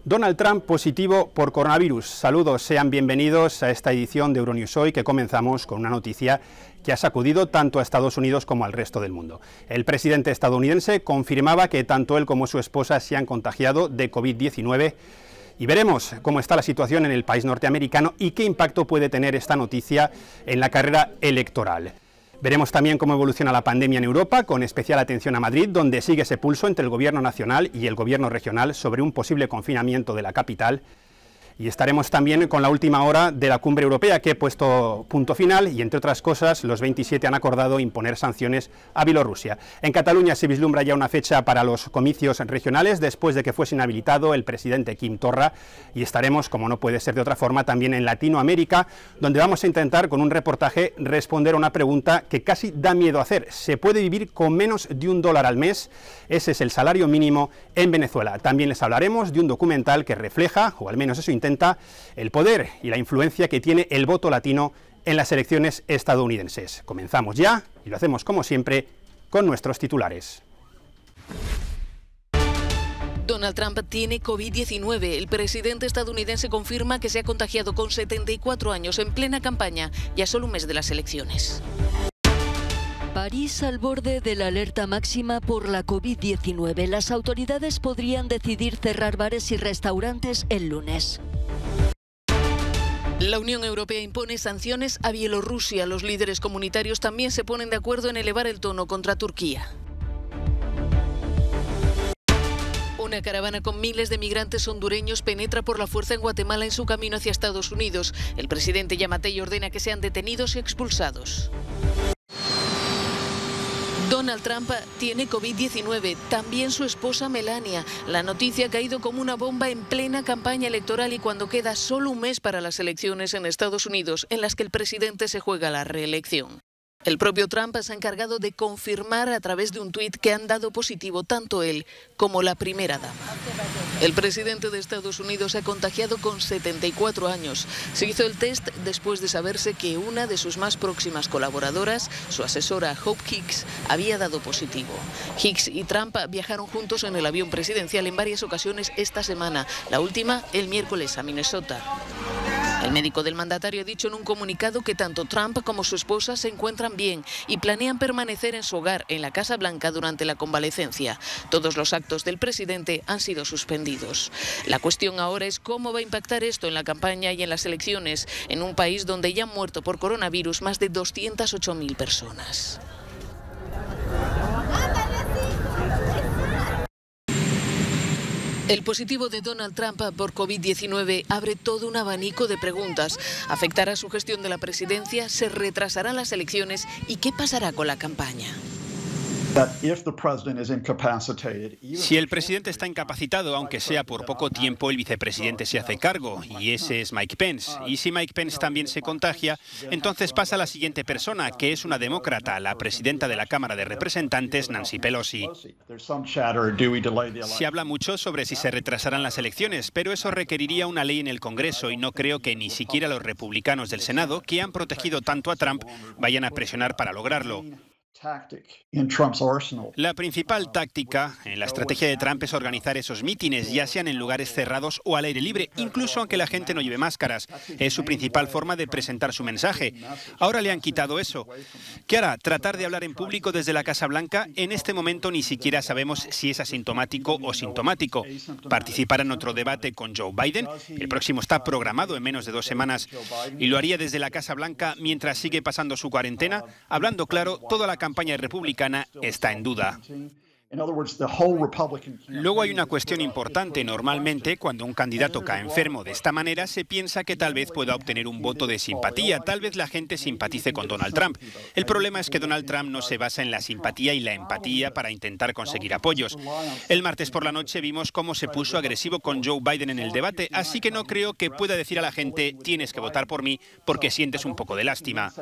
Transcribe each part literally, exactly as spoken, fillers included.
Donald Trump positivo por coronavirus. Saludos, sean bienvenidos a esta edición de Euronews Hoy, que comenzamos con una noticia que ha sacudido tanto a Estados Unidos como al resto del mundo. El presidente estadounidense confirmaba que tanto él como su esposa se han contagiado de COVID diecinueve y veremos cómo está la situación en el país norteamericano y qué impacto puede tener esta noticia en la carrera electoral. Veremos también cómo evoluciona la pandemia en Europa, con especial atención a Madrid, donde sigue ese pulso entre el gobierno nacional y el gobierno regional sobre un posible confinamiento de la capital. Y estaremos también con la última hora de la cumbre europea, que ha puesto punto final y, entre otras cosas, los veintisiete han acordado imponer sanciones a Bielorrusia. En Cataluña se vislumbra ya una fecha para los comicios regionales, después de que fuese inhabilitado el presidente Quim Torra, y estaremos, como no puede ser de otra forma, también en Latinoamérica, donde vamos a intentar, con un reportaje, responder a una pregunta que casi da miedo hacer. ¿Se puede vivir con menos de un dólar al mes? Ese es el salario mínimo en Venezuela. También les hablaremos de un documental que refleja, o al menos eso intenta, el poder y la influencia que tiene el voto latino en las elecciones estadounidenses. Comenzamos ya y lo hacemos como siempre con nuestros titulares. Donald Trump tiene COVID diecinueve. El presidente estadounidense confirma que se ha contagiado con setenta y cuatro años en plena campaña y a solo un mes de las elecciones. París al borde de la alerta máxima por la COVID diecinueve. Las autoridades podrían decidir cerrar bares y restaurantes el lunes. La Unión Europea impone sanciones a Bielorrusia. Los líderes comunitarios también se ponen de acuerdo en elevar el tono contra Turquía. Una caravana con miles de migrantes hondureños penetra por la fuerza en Guatemala en su camino hacia Estados Unidos. El presidente Yamatei ordena que sean detenidos y expulsados. Donald Trump tiene COVID diecinueve, también su esposa Melania. La noticia ha caído como una bomba en plena campaña electoral y cuando queda solo un mes para las elecciones en Estados Unidos, en las que el presidente se juega la reelección. El propio Trump se ha encargado de confirmar a través de un tuit que han dado positivo tanto él como la primera dama. El presidente de Estados Unidos se ha contagiado con setenta y cuatro años. Se hizo el test después de saberse que una de sus más próximas colaboradoras, su asesora Hope Hicks, había dado positivo. Hicks y Trump viajaron juntos en el avión presidencial en varias ocasiones esta semana, la última el miércoles a Minnesota. El médico del mandatario ha dicho en un comunicado que tanto Trump como su esposa se encuentran bien y planean permanecer en su hogar en la Casa Blanca durante la convalecencia. Todos los actos del presidente han sido suspendidos. La cuestión ahora es cómo va a impactar esto en la campaña y en las elecciones, en un país donde ya han muerto por coronavirus más de doscientas ocho mil personas. El positivo de Donald Trump por COVID diecinueve abre todo un abanico de preguntas. ¿Afectará su gestión de la presidencia? ¿Se retrasarán las elecciones? ¿Y qué pasará con la campaña? Si el presidente está incapacitado, aunque sea por poco tiempo, el vicepresidente se hace cargo, y ese es Mike Pence. Y si Mike Pence también se contagia, entonces pasa a la siguiente persona, que es una demócrata, la presidenta de la Cámara de Representantes, Nancy Pelosi. Se habla mucho sobre si se retrasarán las elecciones, pero eso requeriría una ley en el Congreso, y no creo que ni siquiera los republicanos del Senado, que han protegido tanto a Trump, vayan a presionar para lograrlo. La principal táctica en la estrategia de Trump es organizar esos mítines, ya sean en lugares cerrados o al aire libre, incluso aunque la gente no lleve máscaras. Es su principal forma de presentar su mensaje. Ahora le han quitado eso. ¿Qué hará? ¿Tratar de hablar en público desde la Casa Blanca? En este momento ni siquiera sabemos si es asintomático o sintomático. ¿Participará en otro debate con Joe Biden? El próximo está programado en menos de dos semanas. ¿Y lo haría desde la Casa Blanca mientras sigue pasando su cuarentena? Hablando claro, toda la campaña republicana está en duda. Luego hay una cuestión importante. Normalmente, cuando un candidato cae enfermo de esta manera, se piensa que tal vez pueda obtener un voto de simpatía. Tal vez la gente simpatice con Donald Trump. El problema es que Donald Trump no se basa en la simpatía y la empatía para intentar conseguir apoyos. El martes por la noche vimos cómo se puso agresivo con Joe Biden en el debate, así que no creo que pueda decir a la gente tienes que votar por mí porque sientes un poco de lástima.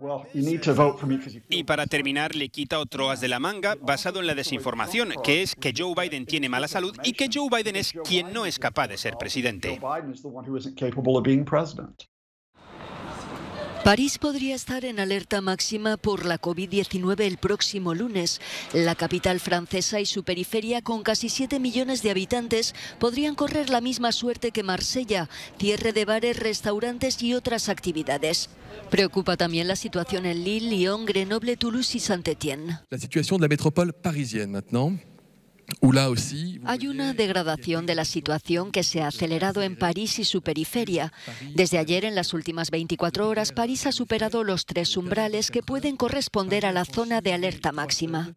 Y para terminar, le quita otro as de la manga basado en la desinformación, que es que Joe Biden tiene mala salud y que Joe Biden es quien no es capaz de ser presidente. París podría estar en alerta máxima por la COVID diecinueve el próximo lunes. La capital francesa y su periferia, con casi siete millones de habitantes, podrían correr la misma suerte que Marsella: cierre de bares, restaurantes y otras actividades. Preocupa también la situación en Lille, Lyon, Grenoble, Toulouse y Saint-Étienne. La situación de la métropole parisienne maintenant. Hay una degradación de la situación que se ha acelerado en París y su periferia. Desde ayer, en las últimas veinticuatro horas, París ha superado los tres umbrales que pueden corresponder a la zona de alerta máxima.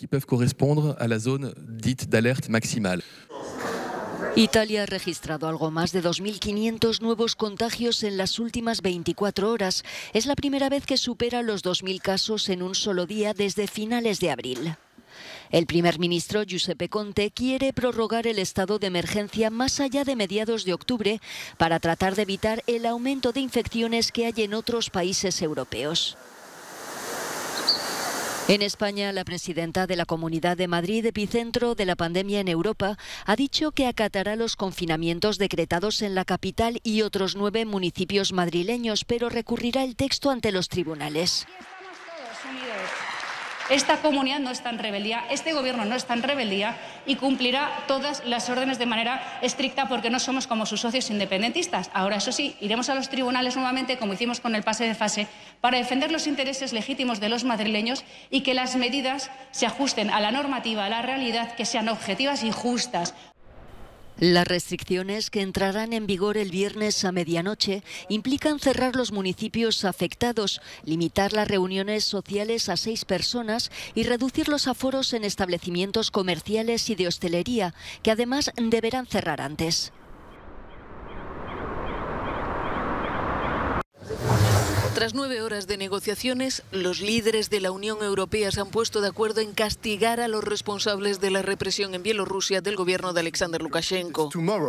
Italia ha registrado algo más de dos mil quinientos nuevos contagios en las últimas veinticuatro horas. Es la primera vez que supera los dos mil casos en un solo día desde finales de abril. El primer ministro Giuseppe Conte quiere prorrogar el estado de emergencia más allá de mediados de octubre para tratar de evitar el aumento de infecciones que hay en otros países europeos. En España, la presidenta de la Comunidad de Madrid, epicentro de la pandemia en Europa, ha dicho que acatará los confinamientos decretados en la capital y otros nueve municipios madrileños, pero recurrirá el texto ante los tribunales. Esta comunidad no está en rebeldía, este gobierno no está en rebeldía y cumplirá todas las órdenes de manera estricta porque no somos como sus socios independentistas. Ahora, eso sí, iremos a los tribunales nuevamente, como hicimos con el pase de fase, para defender los intereses legítimos de los madrileños y que las medidas se ajusten a la normativa, a la realidad, que sean objetivas y justas. Las restricciones, que entrarán en vigor el viernes a medianoche, implican cerrar los municipios afectados, limitar las reuniones sociales a seis personas y reducir los aforos en establecimientos comerciales y de hostelería, que además deberán cerrar antes. Tras nueve horas de negociaciones, los líderes de la Unión Europea se han puesto de acuerdo en castigar a los responsables de la represión en Bielorrusia del gobierno de Alexander Lukashenko.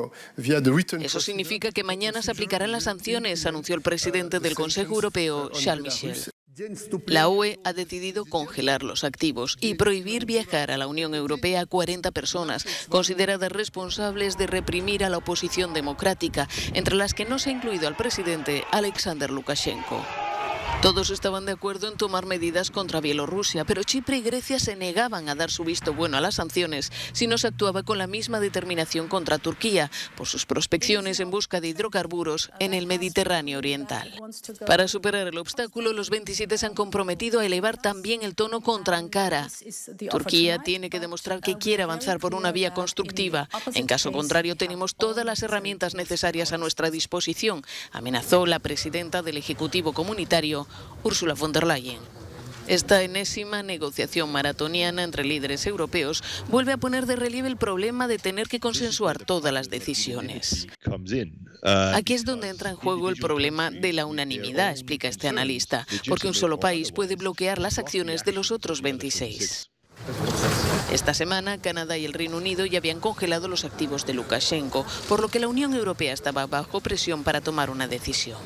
Eso significa que mañana se aplicarán las sanciones, anunció el presidente del Consejo Europeo, Charles Michel. La U E ha decidido congelar los activos y prohibir viajar a la Unión Europea a cuarenta personas consideradas responsables de reprimir a la oposición democrática, entre las que no se ha incluido al presidente Alexander Lukashenko. Todos estaban de acuerdo en tomar medidas contra Bielorrusia, pero Chipre y Grecia se negaban a dar su visto bueno a las sanciones si no se actuaba con la misma determinación contra Turquía por sus prospecciones en busca de hidrocarburos en el Mediterráneo oriental. Para superar el obstáculo, los veintisiete se han comprometido a elevar también el tono contra Ankara. Turquía tiene que demostrar que quiere avanzar por una vía constructiva. En caso contrario, tenemos todas las herramientas necesarias a nuestra disposición, amenazó la presidenta del Ejecutivo Comunitario, Ursula von der Leyen. Esta enésima negociación maratoniana entre líderes europeos vuelve a poner de relieve el problema de tener que consensuar todas las decisiones. Aquí es donde entra en juego el problema de la unanimidad, explica este analista, porque un solo país puede bloquear las acciones de los otros veintiséis. Esta semana, Canadá y el Reino Unido ya habían congelado los activos de Lukashenko, por lo que la Unión Europea estaba bajo presión para tomar una decisión.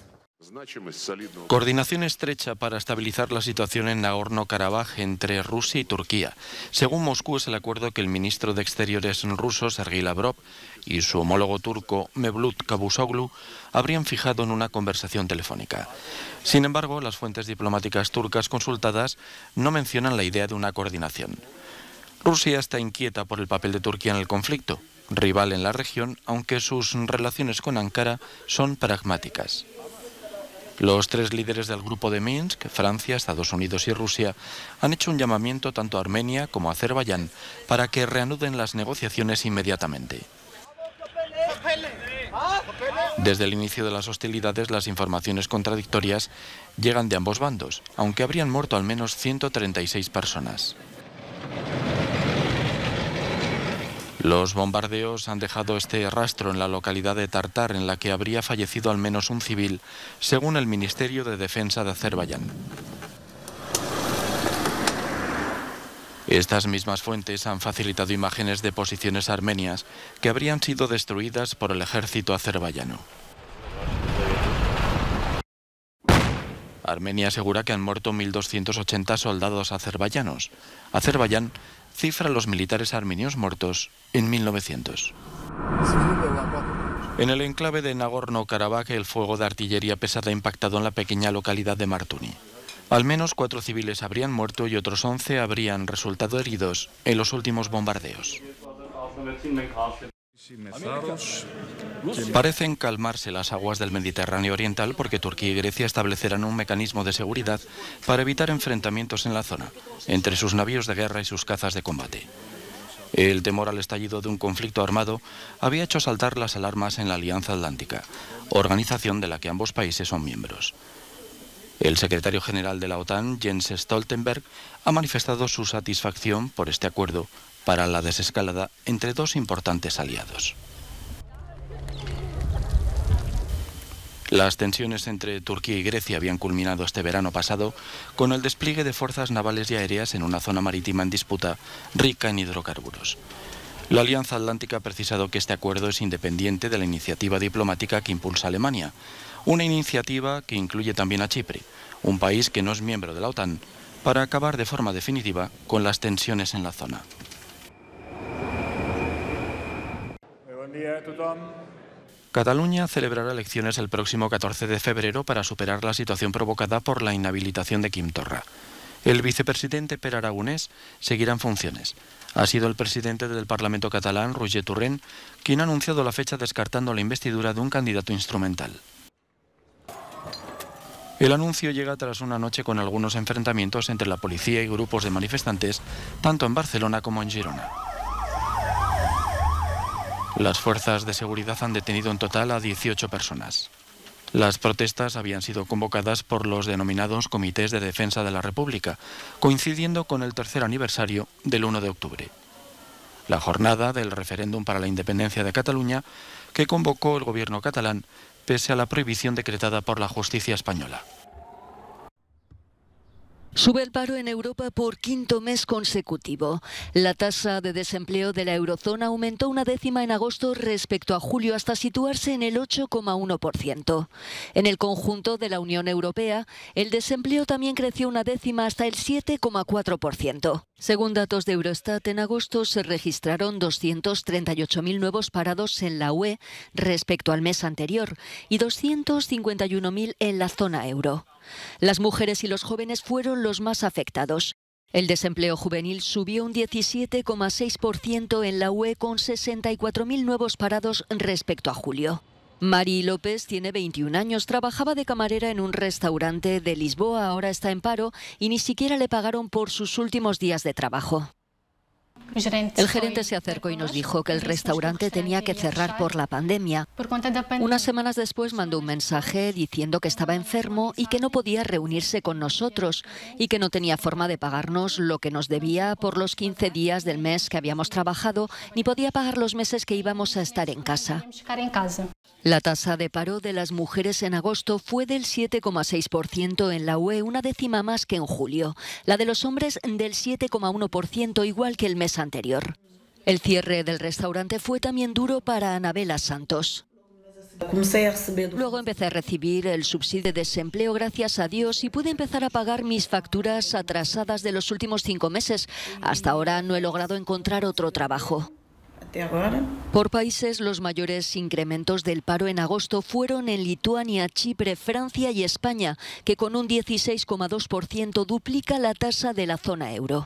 Coordinación estrecha para estabilizar la situación en Nagorno-Karabaj entre Rusia y Turquía. Según Moscú, es el acuerdo que el ministro de Exteriores ruso, Sergei Lavrov, y su homólogo turco, Mevlut Cavusoglu, habrían fijado en una conversación telefónica. Sin embargo, las fuentes diplomáticas turcas consultadas no mencionan la idea de una coordinación. Rusia está inquieta por el papel de Turquía en el conflicto, rival en la región, aunque sus relaciones con Ankara son pragmáticas. Los tres líderes del grupo de Minsk, Francia, Estados Unidos y Rusia, han hecho un llamamiento tanto a Armenia como a Azerbaiyán para que reanuden las negociaciones inmediatamente. Desde el inicio de las hostilidades, las informaciones contradictorias llegan de ambos bandos, aunque habrían muerto al menos ciento treinta y seis personas. Los bombardeos han dejado este rastro en la localidad de Tartar, en la que habría fallecido al menos un civil, según el Ministerio de Defensa de Azerbaiyán. Estas mismas fuentes han facilitado imágenes de posiciones armenias que habrían sido destruidas por el ejército azerbaiyano. Armenia asegura que han muerto mil doscientos ochenta soldados azerbaiyanos. Azerbaiyán cifra los militares armenios muertos en mil novecientos. En el enclave de Nagorno-Karabaj, el fuego de artillería pesada ha impactado en la pequeña localidad de Martuni. Al menos cuatro civiles habrían muerto y otros once habrían resultado heridos en los últimos bombardeos. Parecen calmarse las aguas del Mediterráneo oriental porque Turquía y Grecia establecerán un mecanismo de seguridad para evitar enfrentamientos en la zona, entre sus navíos de guerra y sus cazas de combate. El temor al estallido de un conflicto armado había hecho saltar las alarmas en la Alianza Atlántica, organización de la que ambos países son miembros. El secretario general de la OTAN, Jens Stoltenberg, ha manifestado su satisfacción por este acuerdo para la desescalada entre dos importantes aliados. Las tensiones entre Turquía y Grecia habían culminado este verano pasado con el despliegue de fuerzas navales y aéreas en una zona marítima en disputa rica en hidrocarburos. La Alianza Atlántica ha precisado que este acuerdo es independiente de la iniciativa diplomática que impulsa Alemania, una iniciativa que incluye también a Chipre, un país que no es miembro de la OTAN, para acabar de forma definitiva con las tensiones en la zona. Cataluña celebrará elecciones el próximo catorce de febrero para superar la situación provocada por la inhabilitación de Quim Torra. El vicepresidente Pere Aragonés seguirá en funciones. Ha sido el presidente del Parlamento catalán, Roger Torrent, quien ha anunciado la fecha descartando la investidura de un candidato instrumental. El anuncio llega tras una noche con algunos enfrentamientos entre la policía y grupos de manifestantes, tanto en Barcelona como en Girona. Las fuerzas de seguridad han detenido en total a dieciocho personas. Las protestas habían sido convocadas por los denominados Comités de Defensa de la República, coincidiendo con el tercer aniversario del uno de octubre. La jornada del referéndum para la independencia de Cataluña que convocó el gobierno catalán pese a la prohibición decretada por la justicia española. Sube el paro en Europa por quinto mes consecutivo. La tasa de desempleo de la eurozona aumentó una décima en agosto respecto a julio hasta situarse en el ocho coma uno por ciento. En el conjunto de la Unión Europea, el desempleo también creció una décima hasta el siete coma cuatro por ciento. Según datos de Eurostat, en agosto se registraron doscientos treinta y ocho mil nuevos parados en la U E respecto al mes anterior y doscientos cincuenta y uno mil en la zona euro. Las mujeres y los jóvenes fueron los más afectados. El desempleo juvenil subió un diecisiete coma seis por ciento en la U E con sesenta y cuatro mil nuevos parados respecto a julio. Mari López tiene veintiún años, trabajaba de camarera en un restaurante de Lisboa, ahora está en paro y ni siquiera le pagaron por sus últimos días de trabajo. El gerente se acercó y nos dijo que el restaurante tenía que cerrar por la pandemia. Unas semanas después mandó un mensaje diciendo que estaba enfermo y que no podía reunirse con nosotros y que no tenía forma de pagarnos lo que nos debía por los quince días del mes que habíamos trabajado, ni podía pagar los meses que íbamos a estar en casa. La tasa de paro de las mujeres en agosto fue del siete coma seis por ciento en la U E, una décima más que en julio. La de los hombres del siete coma uno por ciento, igual que el mes anterior. El cierre del restaurante fue también duro para Anabela Santos. Luego empecé a recibir el subsidio de desempleo, gracias a Dios, y pude empezar a pagar mis facturas atrasadas de los últimos cinco meses. Hasta ahora no he logrado encontrar otro trabajo. Por países, los mayores incrementos del paro en agosto fueron en Lituania, Chipre, Francia y España, que con un dieciséis coma dos por ciento duplica la tasa de la zona euro.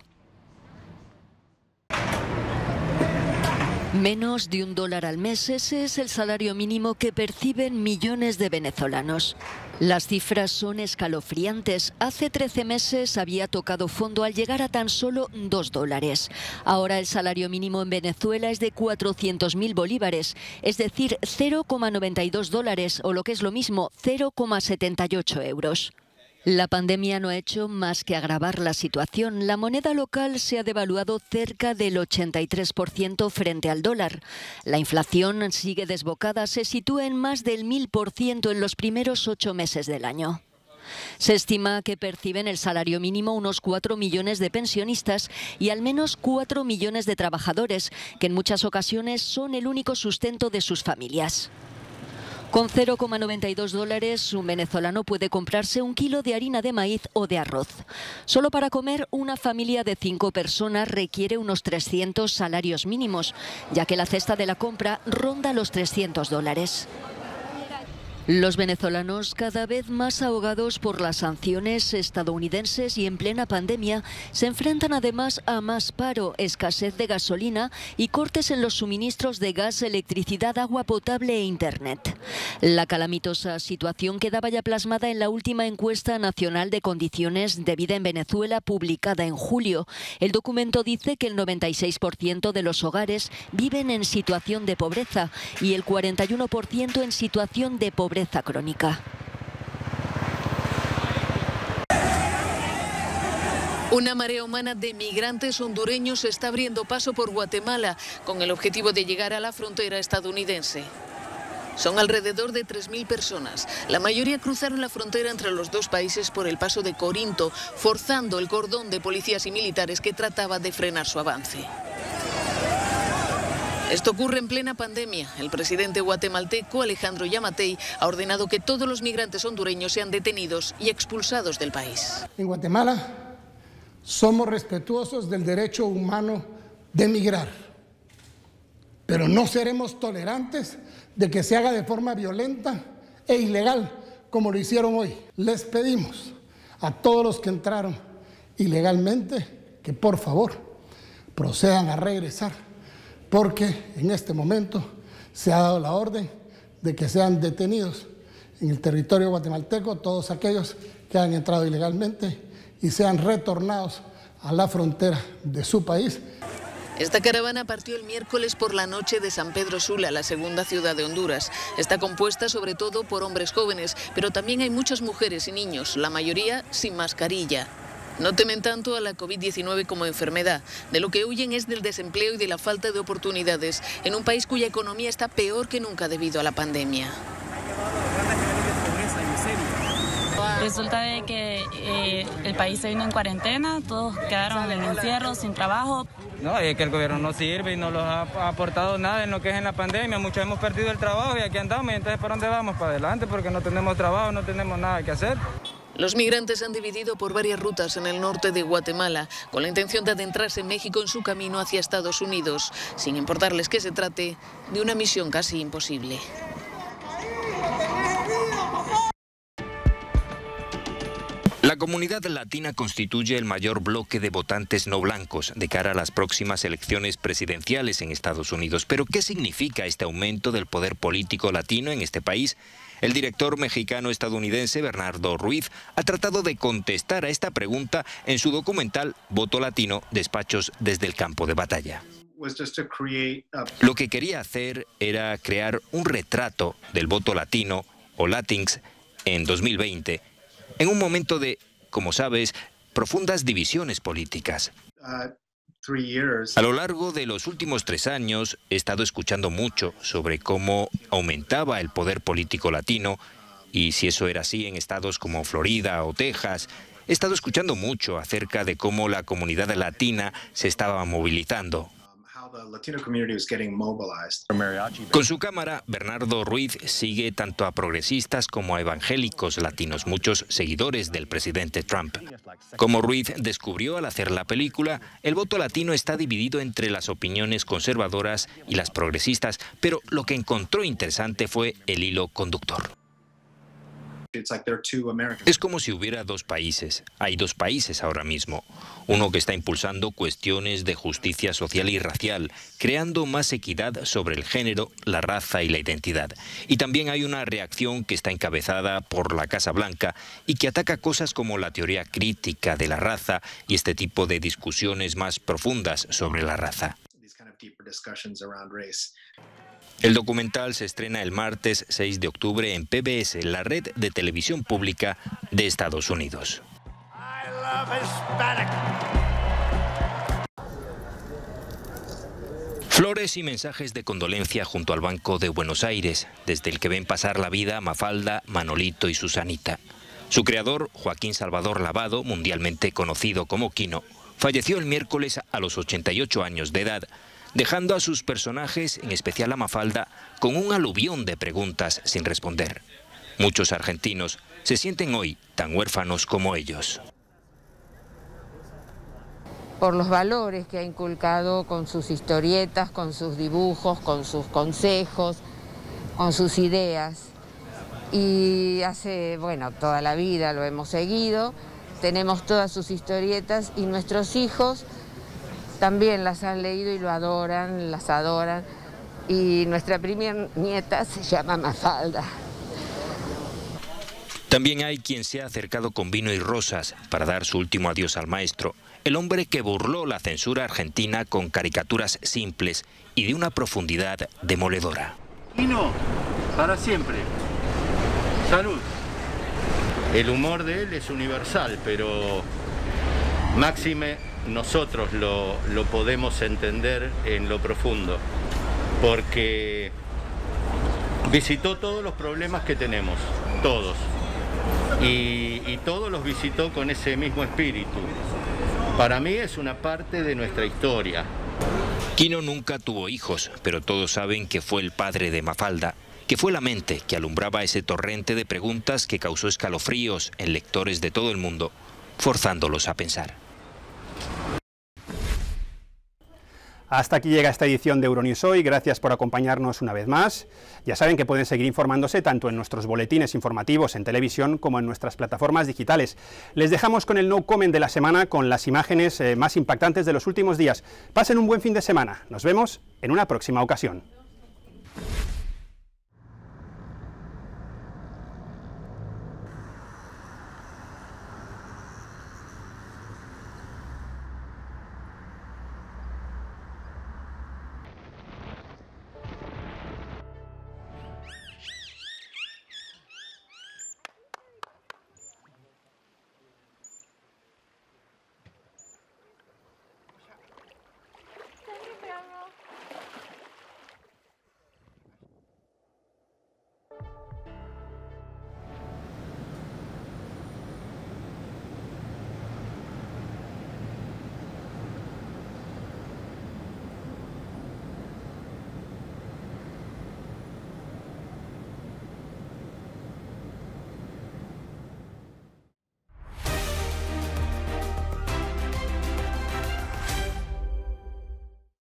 Menos de un dólar al mes, ese es el salario mínimo que perciben millones de venezolanos. Las cifras son escalofriantes. Hace trece meses había tocado fondo al llegar a tan solo dos dólares. Ahora el salario mínimo en Venezuela es de cuatrocientos mil bolívares, es decir, cero coma noventa y dos dólares o lo que es lo mismo, cero coma setenta y ocho euros. La pandemia no ha hecho más que agravar la situación. La moneda local se ha devaluado cerca del ochenta y tres por ciento frente al dólar. La inflación sigue desbocada, se sitúa en más del mil por ciento en los primeros ocho meses del año. Se estima que perciben el salario mínimo unos cuatro millones de pensionistas y al menos cuatro millones de trabajadores, que en muchas ocasiones son el único sustento de sus familias. Con cero coma noventa y dos dólares, un venezolano puede comprarse un kilo de harina de maíz o de arroz. Solo para comer, una familia de cinco personas requiere unos trescientos salarios mínimos, ya que la cesta de la compra ronda los trescientos dólares. Los venezolanos, cada vez más ahogados por las sanciones estadounidenses y en plena pandemia, se enfrentan además a más paro, escasez de gasolina y cortes en los suministros de gas, electricidad, agua potable e internet. La calamitosa situación quedaba ya plasmada en la última encuesta nacional de condiciones de vida en Venezuela, publicada en julio. El documento dice que el noventa y seis por ciento de los hogares viven en situación de pobreza y el cuarenta y uno por ciento en situación de pobreza crónica. Una marea humana de migrantes hondureños está abriendo paso por Guatemala con el objetivo de llegar a la frontera estadounidense. Son alrededor de tres mil personas. La mayoría cruzaron la frontera entre los dos países por el paso de Corinto, forzando el cordón de policías y militares que trataba de frenar su avance. Esto ocurre en plena pandemia. El presidente guatemalteco, Alejandro Yamatei, ha ordenado que todos los migrantes hondureños sean detenidos y expulsados del país. En Guatemala somos respetuosos del derecho humano de migrar, pero no seremos tolerantes de que se haga de forma violenta e ilegal, como lo hicieron hoy. Les pedimos a todos los que entraron ilegalmente que por favor procedan a regresar, porque en este momento se ha dado la orden de que sean detenidos en el territorio guatemalteco todos aquellos que han entrado ilegalmente y sean retornados a la frontera de su país. Esta caravana partió el miércoles por la noche de San Pedro Sula, la segunda ciudad de Honduras. Está compuesta sobre todo por hombres jóvenes, pero también hay muchas mujeres y niños, la mayoría sin mascarilla. No temen tanto a la COVID diecinueve como enfermedad. De lo que huyen es del desempleo y de la falta de oportunidades en un país cuya economía está peor que nunca debido a la pandemia. Resulta de que eh, el país se vino en cuarentena, todos quedaron en encierro, sin trabajo. No, es que el gobierno no sirve y no nos ha aportado nada en lo que es en la pandemia. Muchos hemos perdido el trabajo y aquí andamos. Y entonces, ¿para dónde vamos? Para adelante, porque no tenemos trabajo, no tenemos nada que hacer. Los migrantes han dividido por varias rutas en el norte de Guatemala, con la intención de adentrarse en México en su camino hacia Estados Unidos, sin importarles que se trate de una misión casi imposible. La comunidad latina constituye el mayor bloque de votantes no blancos de cara a las próximas elecciones presidenciales en Estados Unidos. Pero, ¿qué significa este aumento del poder político latino en este país? El director mexicano-estadounidense Bernardo Ruiz ha tratado de contestar a esta pregunta en su documental Voto Latino, despachos desde el campo de batalla. Lo que quería hacer era crear un retrato del voto latino o Latinx en dos mil veinte, en un momento de, como sabes, profundas divisiones políticas. A lo largo de los últimos tres años he estado escuchando mucho sobre cómo aumentaba el poder político latino y si eso era así en estados como Florida o Texas. He estado escuchando mucho acerca de cómo la comunidad latina se estaba movilizando. Con su cámara, Bernardo Ruiz sigue tanto a progresistas como a evangélicos latinos, muchos seguidores del presidente Trump. Como Ruiz descubrió al hacer la película, el voto latino está dividido entre las opiniones conservadoras y las progresistas, pero lo que encontró interesante fue el hilo conductor. Es como si hubiera dos países. Hay dos países ahora mismo. Uno que está impulsando cuestiones de justicia social y racial, creando más equidad sobre el género, la raza y la identidad. Y también hay una reacción que está encabezada por la Casa Blanca y que ataca cosas como la teoría crítica de la raza y este tipo de discusiones más profundas sobre la raza. El documental se estrena el martes seis de octubre en P B S, la red de televisión pública de Estados Unidos. Flores y mensajes de condolencia junto al Banco de Buenos Aires, desde el que ven pasar la vida Mafalda, Manolito y Susanita. Su creador, Joaquín Salvador Lavado, mundialmente conocido como Quino, falleció el miércoles a los ochenta y ocho años de edad, dejando a sus personajes, en especial a Mafalda, con un aluvión de preguntas sin responder. Muchos argentinos se sienten hoy tan huérfanos como ellos. Por los valores que ha inculcado con sus historietas, con sus dibujos, con sus consejos, con sus ideas. Y hace, bueno, toda la vida lo hemos seguido, tenemos todas sus historietas y nuestros hijos también las han leído y lo adoran, las adoran. Y nuestra primera nieta se llama Mafalda. También hay quien se ha acercado con vino y rosas para dar su último adiós al maestro, el hombre que burló la censura argentina con caricaturas simples y de una profundidad demoledora. Vino para siempre. Salud. El humor de él es universal, pero máxime nosotros lo, lo podemos entender en lo profundo, porque visitó todos los problemas que tenemos, todos. Y, y todos los visitó con ese mismo espíritu. Para mí es una parte de nuestra historia. Quino nunca tuvo hijos, pero todos saben que fue el padre de Mafalda, que fue la mente que alumbraba ese torrente de preguntas que causó escalofríos en lectores de todo el mundo, forzándolos a pensar. Hasta aquí llega esta edición de Euronews Hoy, gracias por acompañarnos una vez más. Ya saben que pueden seguir informándose tanto en nuestros boletines informativos en televisión como en nuestras plataformas digitales. Les dejamos con el no comment de la semana, con las imágenes eh, más impactantes de los últimos días. Pasen un buen fin de semana, nos vemos en una próxima ocasión.